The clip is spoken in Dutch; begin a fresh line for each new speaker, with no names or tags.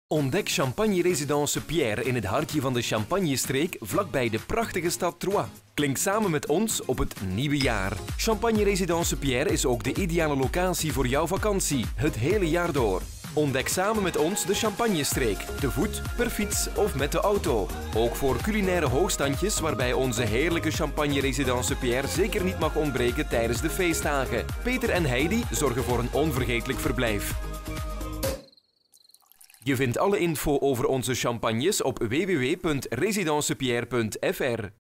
Ontdek Champagne Résidence Pierre in het hartje van de Champagne-streek vlakbij de prachtige stad Troyes. Klink samen met ons op het nieuwe jaar. Champagne Résidence Pierre is ook de ideale locatie voor jouw vakantie, het hele jaar door. Ontdek samen met ons de Champagne-streek, te voet, per fiets of met de auto. Ook voor culinaire hoogstandjes waarbij onze heerlijke Champagne Résidence Pierre zeker niet mag ontbreken tijdens de feestdagen. Peter en Heidi zorgen voor een onvergetelijk verblijf. Je vindt alle info over onze champagnes op www.residencepierre.fr.